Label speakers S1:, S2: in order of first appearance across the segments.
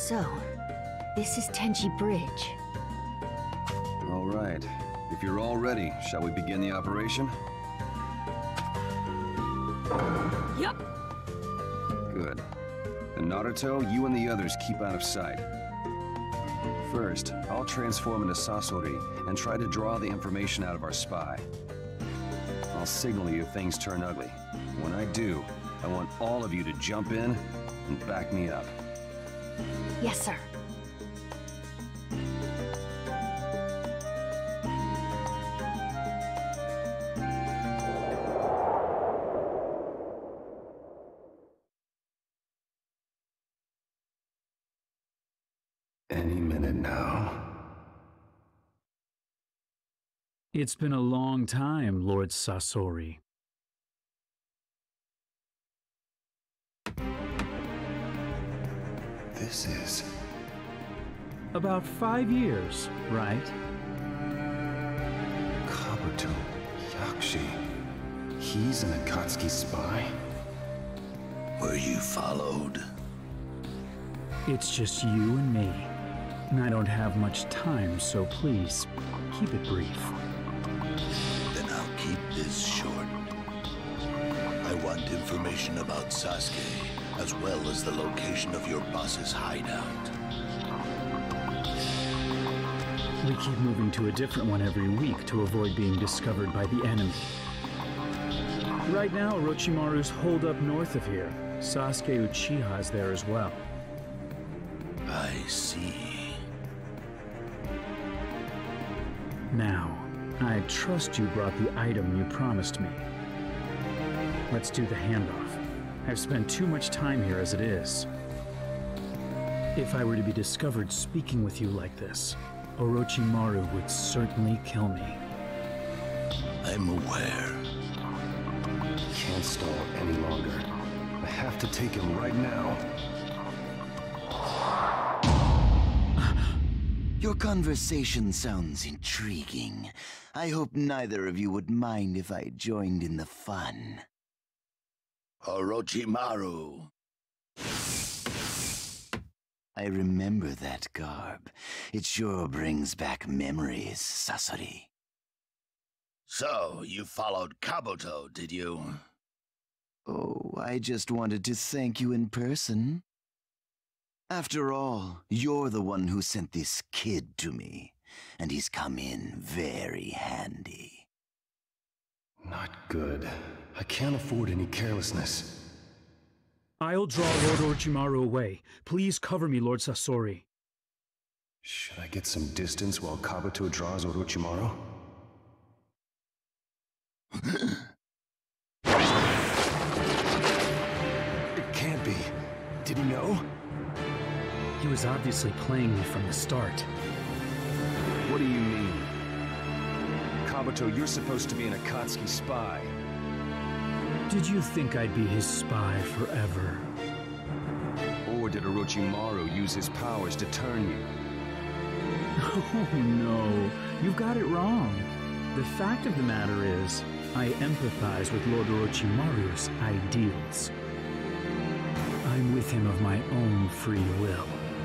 S1: So, this is Tenchi Bridge.
S2: All right. If you're all ready, shall we begin the operation?
S1: Yup.
S2: Good. And Naruto, you and the others keep out of sight. First, I'll transform into Sasori and try to draw the information out of our spy. I'll signal you if things turn ugly. When I do, I want all of you to jump in and back me up.
S1: Yes, sir.
S2: Any minute now.
S3: It's been a long time, Lord Sasori.
S2: This is...
S3: About 5 years, right?
S2: Kabuto Yakshi. He's an Akatsuki spy?
S4: Were you followed?
S3: It's just you and me. And I don't have much time, so please, keep it brief.
S4: Then I'll keep this short. I want information about Sasuke, as well as the location of your boss's hideout.
S3: We keep moving to a different one every week to avoid being discovered by the enemy. Right now, Orochimaru's holed up north of here. Sasuke Uchiha's there as well.
S4: I see.
S3: Now, I trust you brought the item you promised me. Let's do the handoff. I've spent too much time here as it is. If I were to be discovered speaking with you like this, Orochimaru would certainly kill me.
S4: I'm aware.
S2: Can't stall any longer. I have to take him right now.
S5: Your conversation sounds intriguing. I hope neither of you would mind if I joined in the fun.
S4: Orochimaru.
S5: I remember that garb. It sure brings back memories, Sasori.
S4: So, you followed Kabuto, did you?
S5: Oh, I just wanted to thank you in person. After all, you're the one who sent this kid to me, and he's come in very handy.
S2: Not good. I can't afford any carelessness.
S3: I'll draw Lord Orochimaru away. Please cover me, Lord Sasori.
S2: Should I get some distance while Kabuto draws Orochimaru? It can't be. Did he know?
S3: He was obviously playing me from the start.
S2: What do you mean? Kabuto, you're supposed to be an Akatsuki spy.
S3: Did you think I'd be his spy forever?
S2: Or did Orochimaru use his powers to turn you?
S3: Oh no, you've got it wrong. The fact of the matter is, I empathize with Lord Orochimaru's ideals. I'm with him of my own free will.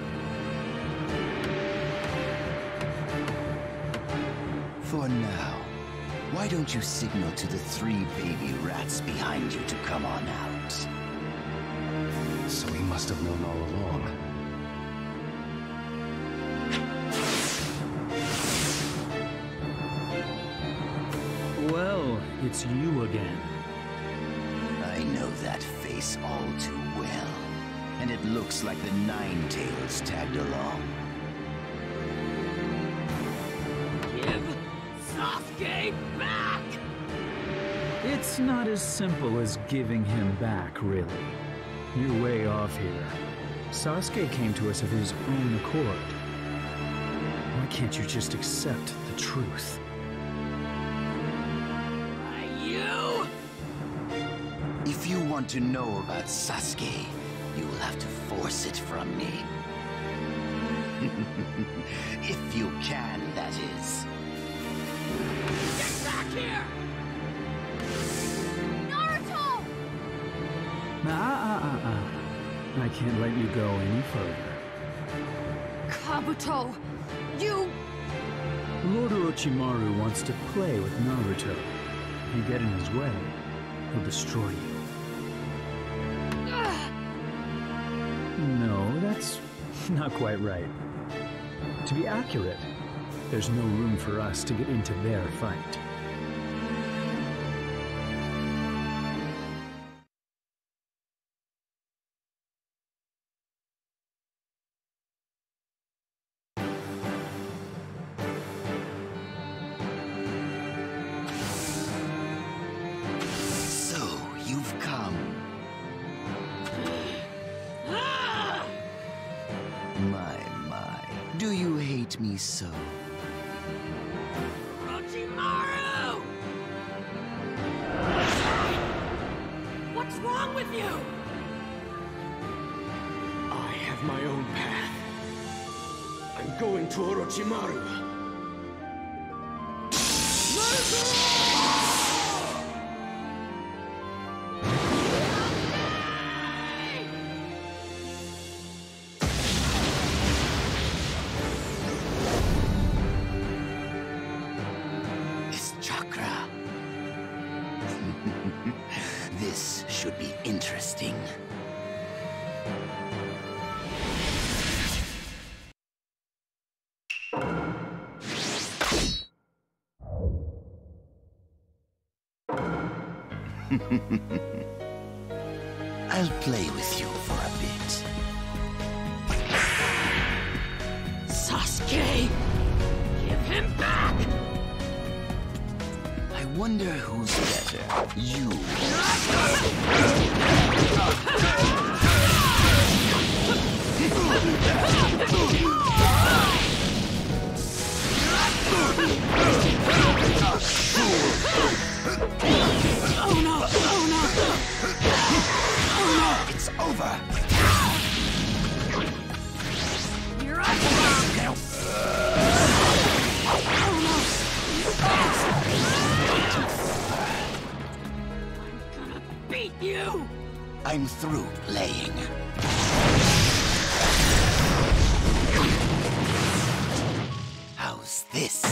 S5: For now, why don't you signal to the 3 baby rats behind you to come on out?
S2: So he must have known all along.
S3: Well, it's you again.
S5: I know that face all too well, and it looks like the Nine-Tails tagged along.
S1: Give Sasuke back!
S3: It's not as simple as giving him back, really. You're way off here. Sasuke came to us of his own accord. Why can't you just accept the truth?
S1: You!
S5: If you want to know about Sasuke, you will have to force it from me. If you can, that is.
S1: Get back here! Naruto!
S3: I can't let you go any further.
S1: Kabuto, you...
S3: Lord Orochimaru wants to play with Naruto. If you get in his way, he'll destroy you. No, that's not quite right. To be accurate, there's no room for us to get into their fight.
S5: Do you hate me so?
S1: Orochimaru! What's wrong with you?
S6: I have my own path. I'm going to Orochimaru.
S5: This should be interesting. I'll play with you for a bit.
S1: Sasuke! Give him back!
S5: I wonder who's better, you.
S1: Oh no! Oh no! Oh no!
S5: It's over.
S1: You're up! Oh no! I'm gonna beat you!
S5: I'm through playing. How's this?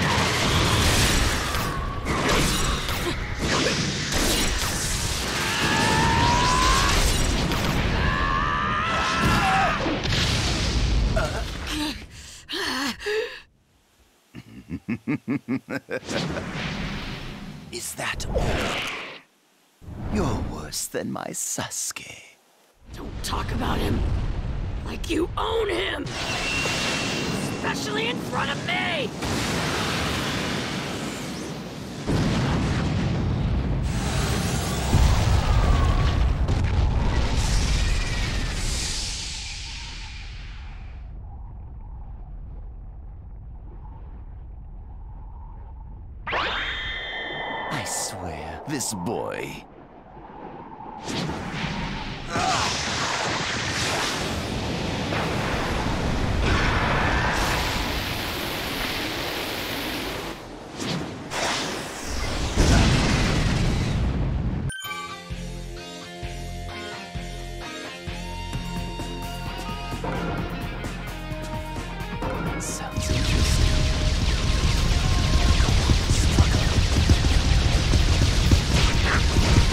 S5: Is that all? You're worse than my Sasuke.
S1: Don't talk about him like you own him! Especially in front of me!
S5: I swear, this boy... Sounds interesting. Come on, struggle.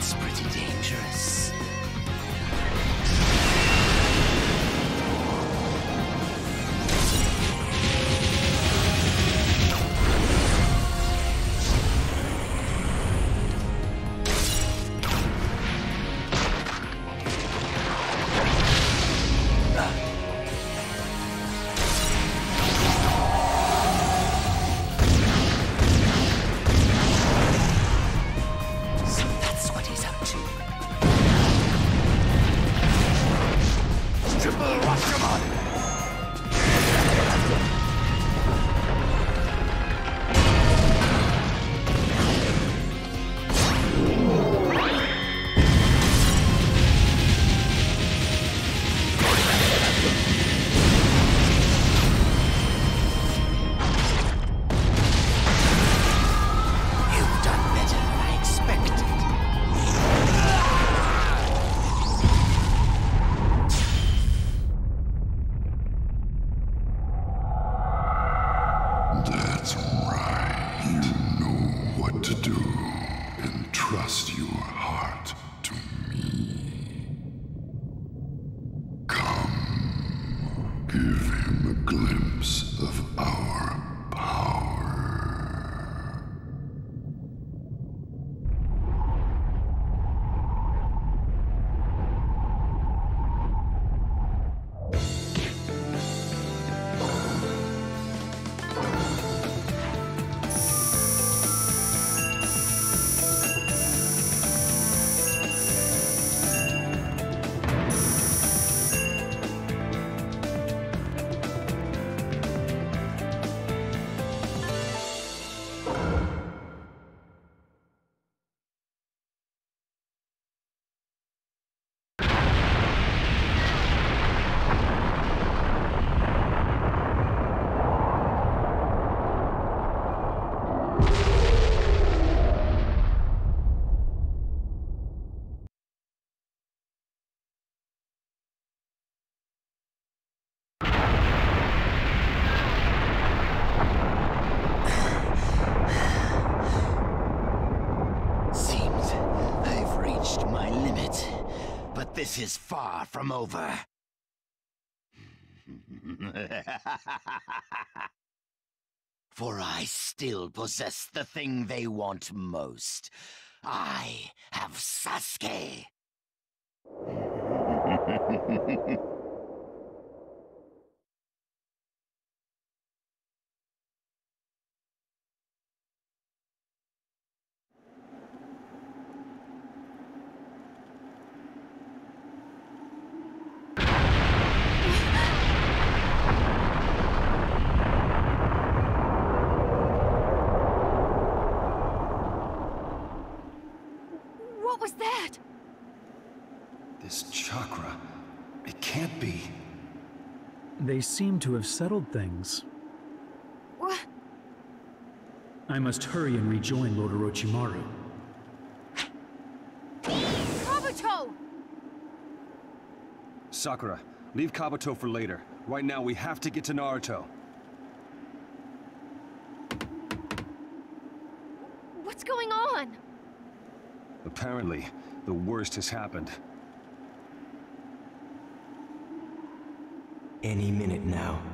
S5: That's pretty dangerous.
S7: That's right. You know what to do. Entrust your heart to me. Come, give him a glimpse of our power.
S5: This is far from over. For I still possess the thing they want most. I have Sasuke.
S1: What was that?
S2: This chakra, it can't be.
S3: They seem to have settled things.
S1: What?
S3: I must hurry and rejoin Lord Orochimaru.
S1: Kabuto!
S2: Sakura, leave Kabuto for later. Right now, we have to get to Naruto.
S1: What's going on?
S2: Apparently, the worst has happened.
S6: Any minute now.